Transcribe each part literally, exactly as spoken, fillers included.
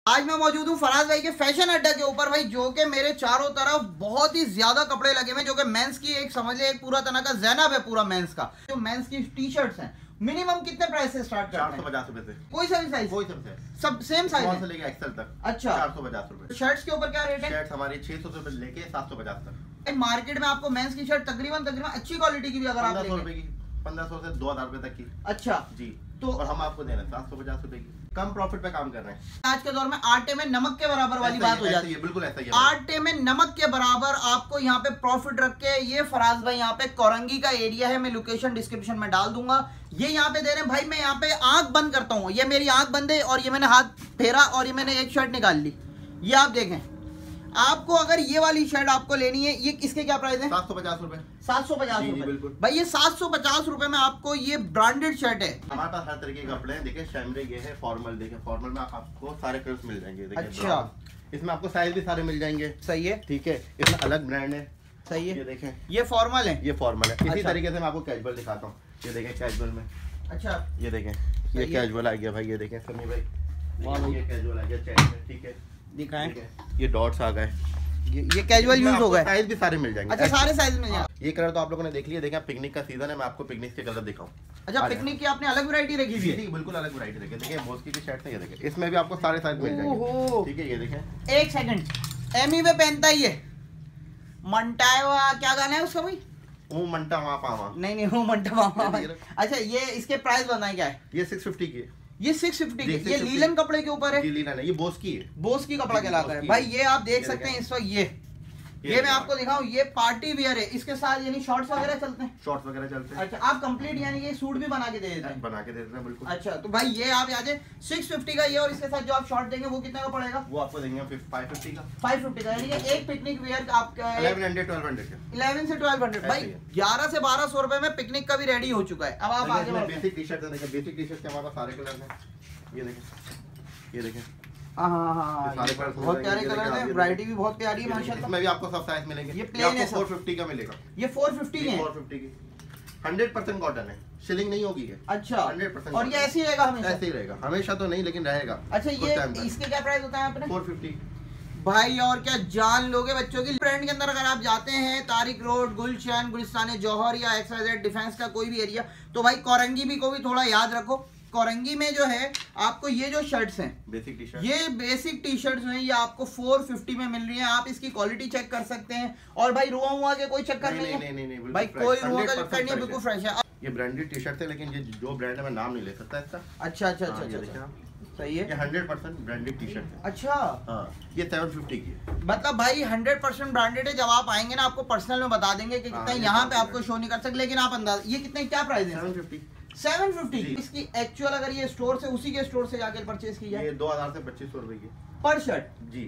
आज मैं मौजूद हूँ फराज भाई के फैशन अड्डा के ऊपर भाई, जो कि मेरे चारों तरफ बहुत ही ज्यादा कपड़े लगे हुए हैं, जो कि मेंस की एक समझ ले एक पूरा तरह का ज़ैनब है पूरा मेंस का। जो मेंस की टी शर्ट्स हैं मिनिमम कितने प्राइस से स्टार्ट करते हैं? चार सौ पचास रुपए से कोई सा भी साइज, कोई साइज सब सेम साइज से लेके एक्सेल तक। अच्छा, चार सौ पचास रुपए। शर्ट्स के ऊपर क्या रेट है? शर्ट हमारी छह सौ रुपए लेके सात सौ पचास तक। मार्केट में आपको मेंस की शर्ट तकरीबन तकरीबन अच्छी क्वालिटी की भी अगर आप लेंगे पंद्रह सौ से दो हजार रुपए तक की। अच्छा जी, तो और हम आपको दे रहे हैं सात सौ पचास रुपए की, कम प्रॉफिट पे काम कर रहे हैं। आज के दौर में आटे में नमक के बराबर वाली बात हो जाती है। बिल्कुल ऐसा ही है। आटे में नमक के बराबर आपको यहाँ पे प्रॉफिट रख के ये फराज भाई यहाँ पे कोरंगी का एरिया है, मैं लोकेशन डिस्क्रिप्शन में डाल दूंगा। ये यहाँ पे दे रहे हैं भाई, मैं यहाँ पे आंख बंद करता हूँ, ये मेरी आंख बंद है और ये मैंने हाथ फेरा और ये मैंने एक शर्ट निकाल ली। ये आप देखें, आपको अगर ये वाली शर्ट आपको लेनी है, ये इसके क्या प्राइस है? सात सौ पचास रुपए। सात सौ पचास रुपए भाई, ये सात सौ पचास रुपए में आपको ये ब्रांडेड शर्ट है। हमारे पास हर तरीके के कपड़े हैं। देखिए शैमरे ये है, फॉर्मल देखिए, फॉर्मल में आपको सारे कलर्स मिल जाएंगे। अच्छा, इसमें आपको साइज भी सारे मिल जाएंगे। सही है, ठीक है, इसमें अलग ब्रांड है। सही है, ये देखें, ये फॉर्मल है, ये फॉर्मल है। इसी अच्छा। तरीके से मैं आपको कैजुअल दिखाता हूँ। ये देखें कैजुअल में, अच्छा ये देखें, ये कैजुअल आ गया भाई। ये देखें समी भाई, ये कैजुअल आ गया चेक में। ठीक है, दिखाएं, ये डॉट्स आ गए, ये, ये कैजुअल यूज हो गए। साइज भी सारे मिल जाएंगे। अच्छा, सारे साइज मिल जाएंगे। ये कलर तो आप लोगों ने देख लिया। देखिए पिकनिक का सीजन है, मैं आपको पिकनिक के कलर दिखाऊं। अच्छा, पिकनिक की आपने अलग वैरायटी रखी हुई है? बिल्कुल अलग वैरायटी रखी है। देखिए मोस्की की शर्ट है, ये देखिए, इसमें भी आपको सारे साइज मिल जाएंगे। ठीक है, ये देखें, एक सेकंड, एमी पे पहनता ही है मंटावा, क्या गाना है उसका भाई? वो मंटा वहाँ पावा, नहीं नहीं वो मंटा पावा। अच्छा, ये इसके प्राइस बताएं क्या है? ये छह सौ पचास की है। ये छह सौ पचास की, ये लीलन कपड़े के ऊपर है। ये लीलन है, ये बोस की है, बोस की कपड़ा कहलाता है भाई। ये आप देख सकते हैं इस वक्त, ये ये, ये मैं आपको दिखाऊं, ये पार्टी वियर है। इसके साथ यानी शॉर्ट्स वगैरह चलते हैं, शॉर्ट्स वगैरह चलते हैं। अच्छा, आप कंप्लीट यानी ये सूट भी बना के दे देते हैं? बना के दे देते हैं, बिल्कुल। अच्छा, तो भाई ये आप याद है छह सौ पचास का ये, और इसके साथ जो आप शॉर्ट देंगे वो कितने का पड़ेगा? वो आपको देंगे पाँच सौ पचास का। पाँच सौ पचास का, यानी कि एक पिकनिक वियर आपका ग्यारह सौ बारह सौ का, ग्यारह से बारह सौ भाई, ग्यारह से बारह सौ रुपए में पिकनिक का भी रेडी हो चुका है। अब आप आगे बढ़ो। बेसिक टी शर्ट है, देखिए बेसिक टी शर्ट के हमारे पास सारे कलर हैं। ये देखें, ये देखें, हाँ हाँ हाँ, बहुत प्यारे कलर है, वैरायटी भी बहुत प्यारी है माशाल्लाह। इसमें भी आपको सब साइज मिलेंगे। ये प्लेन है, चार सौ पचास का मिलेगा। ये चार सौ पचास के चार सौ पचास की सौ परसेंट कॉटन है, शिलिंग नहीं होगी ये। अच्छा, सौ परसेंट। और ये ऐसे ही रहेगा हमेशा? ऐसे ही रहेगा, हमेशा तो नहीं लेकिन रहेगा। अच्छा, ये इसके क्या प्राइस होता है आपने? चार सौ पचास भाई, और क्या जान लोगे बच्चों की। ब्रांड के अंदर अगर आप जाते हैं तारिक रोड, गुलशन, गुलिस्तान जौहर या एक्सवाइजेड डिफेंस का कोई भी एरिया, तो भाई कोरंगी भी को भी थोड़ा याद रखो। कोरंगी में जो है आपको ये जो शर्ट्स हैं, बेसिक टी शर्ट, ये बेसिक टी शर्ट्स हैं, ये आपको चार सौ पचास में मिल रही है। आप इसकी क्वालिटी चेक कर सकते हैं। और भाई रुआ हुआ के कोई चक्कर नहीं, नहीं, नहीं, नहीं, नहीं भाई, कोई रुआ का चक्कर नहीं है, बिल्कुल फ्रेश है। ये ब्रांडेड टी शर्ट है, लेकिन ये जो ब्रांड है मैं नाम नहीं ले सकता इसका। अच्छा अच्छा अच्छा अच्छा, सही है, ये hundred percent branded T shirt है। अच्छा, हाँ, ये सात सौ पचास की है। मतलब भाई हंड्रेड परसेंट ब्रांडेड है। जब आप आएंगे ना आपको पर्सनल में बता देंगे कि कितना यहाँ पे आपको शो नहीं कर सकते, लेकिन आप अंदाज, ये कितने क्या प्राइस है? सात सौ पचास। सात सौ पचास इसकी एक्चुअल, अगर ये स्टोर से उसी के स्टोर से जाकर परचेज की जाए, ये दो हजार से पच्चीस सौ रुपए की पर शर्ट। जी,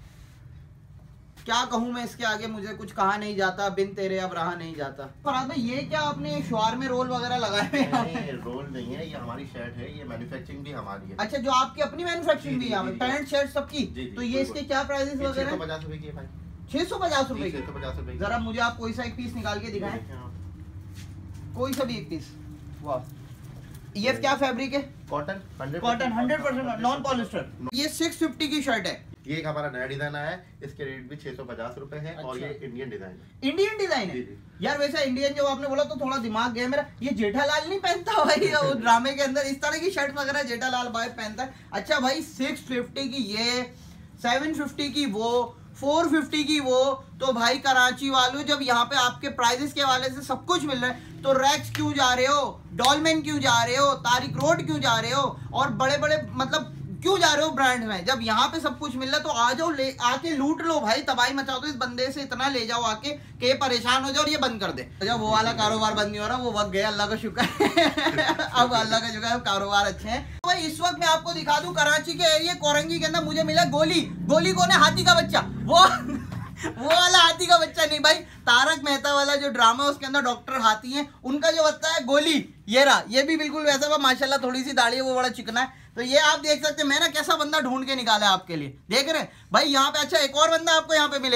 क्या कहूँ मैं इसके आगे, मुझे कुछ कहा नहीं जाता, बिन तेरे अब रहा नहीं जाता। फराज भाई, ये क्या आपने शोर में रोल वगैरह लगाए हैं? नहीं, रोल नहीं है, ये हमारी शर्ट है, ये मैन्युफैक्चरिंग भी हमारी है। अच्छा, जो आपकी अपनी मैन्युफैक्चरिंग भी है, पैंट शर्ट सबकी, तो ये इसके क्या प्राइसेस वगैरह? छह सौ पचास रुपए की है भाई। छह सौ पचास रुपए की? छह सौ पचास रुपए। जरा मुझे आप कोई सा एक पीस निकाल के दिखाएं, कोई सा भी एक पीस। वाह, ये क्या फैब्रिक है? Cotton, cotton hundred percent non polyester. ये छह सौ पचास की शर्ट है। ये एक हमारा नया डिजाइन आया है, इसके रेट भी छह सौ पचास रुपए है। अच्छा। और ये इंडियन डिजाइन है। इंडियन डिजाइन है यार। वैसे इंडियन जब आपने बोला तो थोड़ा दिमाग गया मेरा। ये जेठालाल नहीं पहनता भाई वो ड्रामे के अंदर इस तरह की शर्ट वगैरह जेठालाल भाई पहनता है? अच्छा भाई, सिक्स फिफ्टी की ये, सेवन फिफ्टी की वो, फोर फिफ्टी की वो, तो भाई कराची वालों, जब यहाँ पे आपके प्राइजेस के हवाले से सब कुछ मिल रहा है, तो रैक्स क्यों जा रहे हो, डॉलमेन क्यों जा रहे हो, तारिक रोड क्यों जा रहे हो, और बड़े बड़े मतलब क्यों जा रहे हो ब्रांड में? जब यहाँ पे सब कुछ मिल रहा है तो आ जाओ, ले आके लूट लो भाई, तबाही मचा दो इस बंदे से, इतना ले जाओ आके कि ये परेशान हो जाओ और ये बंद कर दे। जब वो वाला कारोबार बंद नहीं हो रहा, वो वक्त गया, अल्लाह का शुक्र है। अब अल्लाह का शुक्र है, कारोबार अच्छे हैं। तो भाई इस वक्त मैं आपको दिखा दूं, कराची के एरिया कोरंगी के अंदर मुझे मिला गोली। गोली कौन है? हाथी का बच्चा। वो वो वाला हाथी का बच्चा नहीं भाई, तारक मेहता वाला जो ड्रामा है उसके अंदर डॉक्टर हाथी है, उनका जो बच्चा है गोली, ये रहा। ये भी बिल्कुल वैसा, माशाल्लाह थोड़ी सी दाढ़ी है, वो बड़ा चिकना है। तो ये आप देख सकते हैं, मैं ना कैसा बंदा ढूंढ के निकाला है आपके लिए, देख रहे हैं भाई यहाँ पे। अच्छा, एक और बंदा आपको यहाँ पे मिलेगा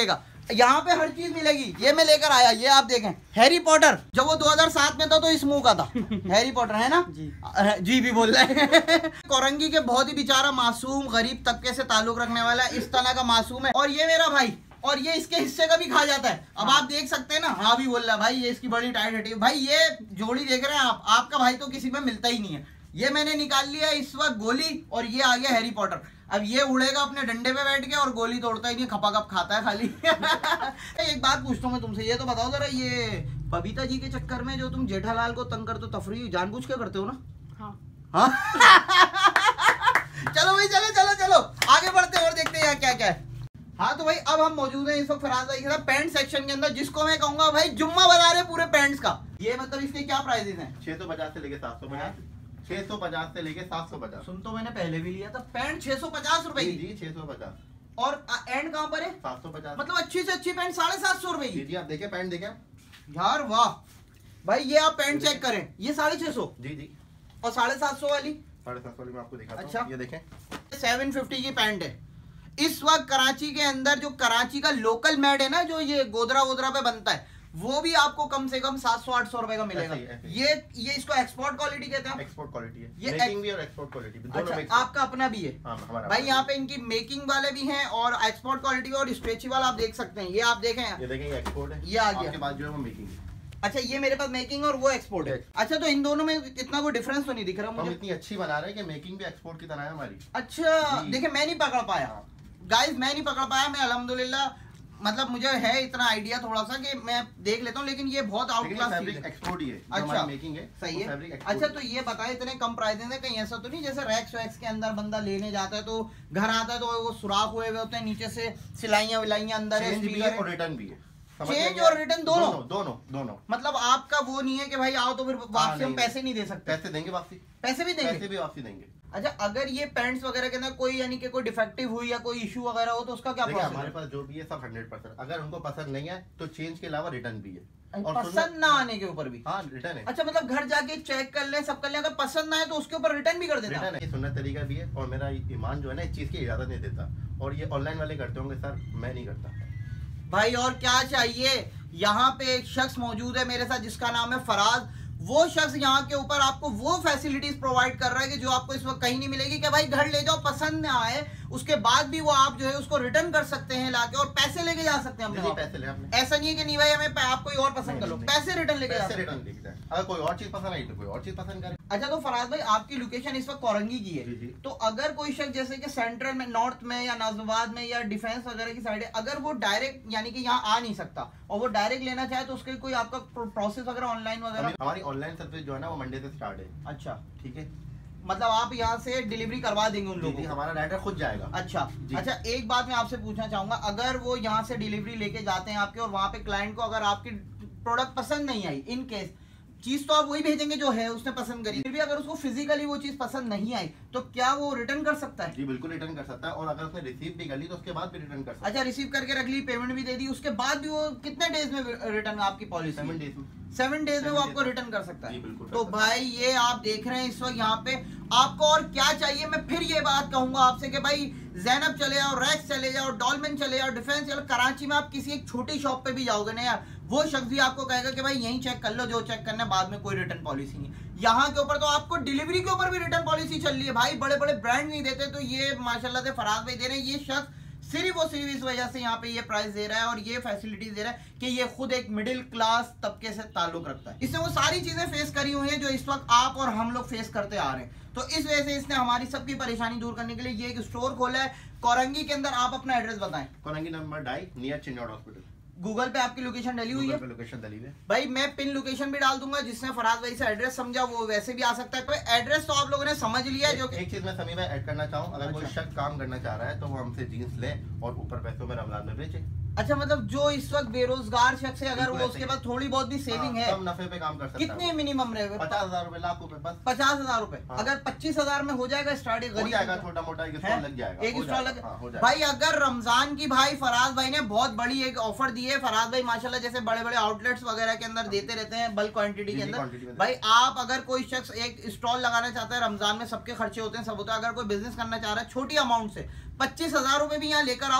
यहाँ पे हर चीज मिलेगी। ये मैं लेकर आया, ये आप देखें हैरी पॉटर, जब वो दो हज़ार सात में था तो इस मुंह का था। हैरी पॉटर है ना जी, जी भी बोल रहे हैं। कोरंगी के बहुत ही बेचारा मासूम गरीब तबके से ताल्लुक रखने वाला इस तरह का मासूम है। और ये मेरा भाई, और ये इसके हिस्से का भी खा जाता है। अब हाँ। आप देख सकते हैं ना, हाँ भी बोल रहा है भाई, ये इसकी बड़ी टाइट हटी है भाई। ये जोड़ी देख रहे हैं आप, आपका भाई तो किसी में मिलता ही नहीं है। ये मैंने निकाल लिया इस वक्त गोली, और ये आ गया हैरी पॉटर। अब ये उड़ेगा अपने डंडे पे बैठ के और गोली तोड़ता ही नहीं, खपा खप खाता है खाली। एक बात पूछता हूँ मैं तुमसे, ये तो बताओ जरा, ये बबीता जी के चक्कर में जो तुम जेठालाल को तंग करते हो, तफरी जानबूझ के करते हो ना? हाँ हाँ। चलो भाई, चलो चलो चलो आगे बढ़ते हैं और देखते हैं यहाँ क्या क्या है। हाँ तो भाई अब हम मौजूद हैं इस वक्त फराज भाई के साथ पैंट सेक्शन के अंदर, जिसको मैं कहूंगा भाई जुम्मा बजा रहे पूरे पैंट्स का। ये मतलब इसके क्या प्राइसेस हैं? छह सौ पचास से लेके सात सौ पचास छह सौ पचास से लेके सात सौ पचास। सुन तो मैंने पहले भी लिया था पैंट छह सौ पचास रुपए की। जी छह सौ पचास। और एंड कहाँ पर है? सात सौ पचास। मतलब अच्छी से अच्छी पैंट साढ़े सात सौ रुपए की। जी आप देखें पैंट देखें यार, वाह भाई। ये आप पैंट चेक करें, ये साढ़े छह सौ। जी जी। और साढ़े सात सौ वाली? साढ़े सात सौ वाली मैं आपको दिखाता हूं। अच्छा ये देखें, सेवन फिफ्टी की पैंट है। इस वक्त कराची के अंदर जो कराची का लोकल मेड है ना, जो ये गोदरा वोदरा पे बनता है, वो भी आपको कम से कम सात सौ आठ सौ रुपए का मिलेगा। ऐसे ही, ऐसे ही। ये ये इसको एक्सपोर्ट क्वालिटी कहते हैं। एक्सपोर्ट क्वालिटी है ये, मेकिंग भी और एक्सपोर्ट क्वालिटी भी दोनों। अच्छा, आपका अपना भी है? हाँ, हमारा भाई। यहाँ पे इनकी मेकिंग वाले भी हैं और एक्सपोर्ट क्वालिटी और स्ट्रेचेबल आप देख सकते हैं। ये आप देखें, ये देखें ये एक्सपोर्ट है, ये आ गया। आपके पास जो है वो मेकिंग है। अच्छा, ये मेरे पास मेकिंग और वो एक्सपोर्ट है। अच्छा, तो इन दोनों में इतना कोई डिफरेंस तो नहीं दिख रहा मुझे। हम इतनी अच्छी बना रहे हैं कि मेकिंग भी एक्सपोर्ट की तरह है हमारी। अच्छा देखिए, मैं नहीं पकड़ पाया गाइस, मैं नहीं पकड़ पाया। मैं अल्हम्दुलिल्लाह, मतलब मुझे है इतना आइडिया थोड़ा सा कि मैं देख लेता हूँ, लेकिन ये बहुत आउट क्लास चीज है। एक्सपोर्ट ही है। अच्छा मेकिंग है, सही है। अच्छा तो ये बताए, इतने कम प्राइस है, कहीं ऐसा तो नहीं जैसे रैक्स वैक्स के अंदर बंदा लेने जाता है तो घर आता है तो वो सुराख हुए हुए होते हैं, नीचे से सिलाइयां विलाइयां अंदर है, और रिटर्न भी है। चेंज और रिटर्न दोनों दोनों दोनों मतलब आपका वो नहीं है कि भाई आओ तो फिर वापसी हम पैसे नहीं दे सकते? पैसे देंगे वापसी, पैसे भी देंगे, पैसे भी वापसी देंगे। अच्छा, अगर ये पैंट्स वगैरह के अंदर कोई यानी कि कोई डिफेक्टिव हुई या कोई इशू वगैरह हो तो उसका क्या प्रोसेस है? हमारे पास जो भी है सब हंड्रेड परसेंट। अगर उनको पसंद नहीं है तो चेंज के अलावा रिटर्न भी है, और पसंद ना आने के ऊपर भी हाँ रिटर्न है। अच्छा, मतलब घर जाके चेक कर ले, सब कर ले, अगर पसंद ना आए तो उसके ऊपर रिटर्न भी कर देना है। सुन्नत तरीका भी है, और मेरा ईमान जो है ना इस चीज की इजाजत नहीं देता, और ये ऑनलाइन वाले करते होंगे सर, मैं नहीं करता भाई। और क्या चाहिए? यहाँ पे एक शख्स मौजूद है मेरे साथ जिसका नाम है फराज। वो शख्स यहाँ के ऊपर आपको वो फैसिलिटीज प्रोवाइड कर रहा है कि जो आपको इस वक्त कहीं नहीं मिलेगी, कि भाई घर ले जाओ, पसंद ना आए उसके बाद भी वो आप जो है उसको रिटर्न कर सकते हैं लाके, और पैसे लेके जा सकते हैं अपने पैसे ले आपने। ऐसा नहीं है कि नहीं भाई हमें आप कोई और पसंद कर लो, पैसे रिटर्न लेके जा सकते हैं। अगर कोई और चीज पसंद आई तो कोई और चीज पसंद करे। अच्छा, तो फराज भाई आपकी लोकेशन इस वक्त कोरंगी की है, तो अगर कोई शख्स जैसे कि सेंट्रल में, नॉर्थ में या नाजिबाबाद में या डिफेंस वगैरह की साइड है, अगर वो डायरेक्ट यानी कि यहाँ आ नहीं सकता और वो डायरेक्ट लेना चाहे तो उसके कोई आपका प्रोसेस वगैरह ऑनलाइन वगैरह? हमारी ऑनलाइन सर्विस जो है ना वो मंडे से स्टार्ट है। अच्छा ठीक है, मतलब आप यहाँ से डिलीवरी करवा देंगे उन लोगों को? हमारा राइडर खुद जाएगा। अच्छा अच्छा, एक बात मैं आपसे पूछना चाहूंगा, अगर वो यहाँ से डिलीवरी लेके जाते हैं आपके, और वहाँ पे क्लाइंट को अगर आपकी प्रोडक्ट पसंद नहीं आई, इन केस चीज तो आप वही भेजेंगे जो है उसने पसंद करी, फिर भी अगर उसको फिजिकली वो चीज पसंद नहीं आई तो क्या वो रिटर्न कर सकता है? जी बिल्कुल रिटर्न कर सकता है, और अगर उसने रिसीव भी कर ली तो उसके बाद भी रिटर्न कर सकता है। अच्छा, रिसीव करके रख ली, पेमेंट भी दे दी, उसके बाद भी वो कितने डेज में रिटर्न आपकी पॉलिसी? सेवन डेज में सेवन डेज में वो आपको रिटर्न कर सकता है। तो भाई ये आप देख रहे हैं इस वक्त यहाँ पे आपको और क्या चाहिए। मैं फिर ये बात कहूंगा आपसे कि भाई ज़ैनब चले जाओ, रैक्स चले जाओ, डॉलमेन चले जाओ, डिफेंस चलो, कराची में आप किसी एक छोटी शॉप पे भी जाओगे ना यार, वो शख्स भी आपको कहेगा कि भाई यहीं चेक कर लो, जो चेक करना, बाद में कोई रिटर्न पॉलिसी नहीं। यहाँ के ऊपर तो आपको डिलीवरी के ऊपर भी रिटर्न पॉलिसी चल रही है भाई, बड़े बड़े ब्रांड नहीं देते, तो ये माशाल्लाह से फराज भाई दे रहे हैं। ये शख्स सिर्फ और सिर्फ इस वजह से यहाँ पे ये प्राइस दे रहा है और ये फैसिलिटीज दे रहा है कि ये खुद एक मिडिल क्लास तबके से ताल्लुक रखता है। इसने वो सारी चीजें फेस करी हुई हैं जो इस वक्त आप और हम लोग फेस करते आ रहे हैं, तो इस वजह से इसने हमारी सबकी परेशानी दूर करने के लिए ये एक स्टोर खोला है कोरंगी के अंदर। आप अपना एड्रेस बताएं। कोरंगी नंबर ढाई, नियर चिन्नौड हॉस्पिटल। गूगल पे आपकी लोकेशन डली हुई है? लोकेशन डली है भाई, मैं पिन लोकेशन भी डाल दूंगा, जिसने फराज भाई से एड्रेस समझा वो वैसे भी आ सकता है। तो एड्रेस तो आप लोगों ने समझ लिया है। जो एक चीज मैं समी में ऐड करना चाहूँ, अगर कोई शख्स काम करना चाह रहा है तो वो हमसे जीन्स ले और ऊपर पैसों में रमजान में बेचे। अच्छा, मतलब जो इस वक्त बेरोजगार शख्स है, अगर वो उसके पास थोड़ी बहुत भी सेविंग है, कम नफे पे काम कर सकता है। कितने मिनिमम रहेगा? पचास हजार रूपए, लाख रूपए, बस पचास हजार रूपए। अगर पच्चीस हजार में हो जाएगा स्टार्टिंग, हो जाएगा, छोटा मोटा एक स्टॉल लग जाएगा, एक स्टॉल लग जाएगा भाई। अगर रमजान की भाई फराज भाई ने बहुत बड़ी एक ऑफर दी है। फराज भाई माशाल्लाह जैसे बड़े बड़े आउटलेट्स वगैरह के अंदर देते रहते हैं बल्क क्वांटिटी के अंदर। भाई आप अगर कोई शख्स एक स्टॉल लगाना चाहता है, रमजान में सबके खर्चे होते हैं, सब होता है, अगर कोई बिजनेस करना चाह रहा है छोटी अमाउंट से, पच्चीस हजार रुपए भी यहाँ लेकर आओ।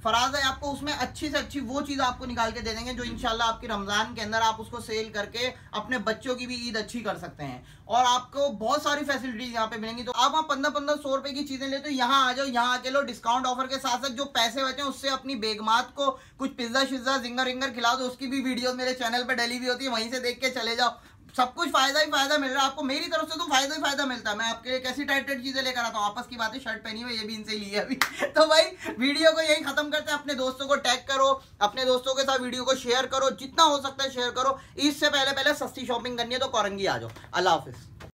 फराज है आपको उसमें अच्छी से अच्छी वो चीज आपको निकाल के दे देंगे जो इंशाल्लाह आपकी रमजान के अंदर आप उसको सेल करके अपने बच्चों की भी ईद अच्छी कर सकते हैं। और आपको बहुत सारी फैसिलिटीज यहाँ पे मिलेंगी। तो आप वहाँ पंद्रह पंद्रह सौ रुपए की चीजें ले तो यहाँ आ जाओ, यहाँ आके लो, डिस्काउंट ऑफर के साथ साथ जो पैसे बचे उससे अपनी बेगमात को कुछ पिज्जा शिज्जा जिंगर विंगर खिला दो। उसकी भी वीडियो मेरे चैनल पे डेली भी होती है, वहीं से देख के चले जाओ। सब कुछ फायदा ही फायदा मिल रहा है आपको, मेरी तरफ से तो फायदा ही फायदा मिलता है। मैं आपके लिए कैसी टाइट टाइट चीजें लेकर आता हूँ, आपस की बातें, शर्ट पहनी हुई ये भी इनसे ली है अभी। तो भाई वीडियो को यही खत्म करते हैं। अपने दोस्तों को टैग करो, अपने दोस्तों के साथ वीडियो को शेयर करो, जितना हो सकता है शेयर करो। इससे पहले पहले सस्ती शॉपिंग करनी है तो कोरंगी आ जाओ। अल्लाह हाफिज।